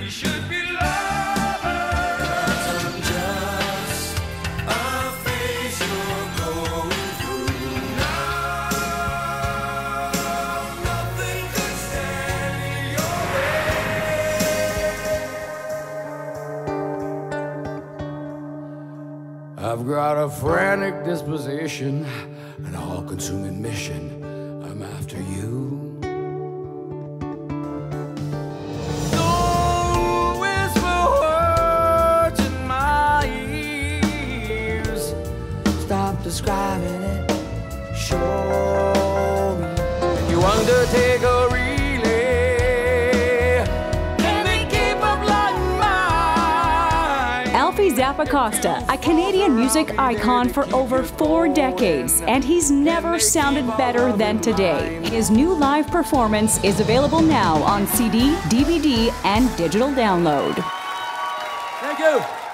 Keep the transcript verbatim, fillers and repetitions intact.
We should be lovers. I'm just a phase you're going through now. Nothing could stand in your way. I've got a frantic disposition, an all-consuming mission. I'm after you. No whisper words in my ears. Stop describing it. Show me. If you undertake a relay, can they keep up like mine? Alfie Zappacosta, a Canadian music icon for over four decades, and he's never sounded better than today. His new live performance is available now on C D, D V D, and digital download. Thank you.